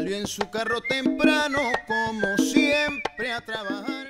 salió en su carro temprano, como siempre, a trabajar.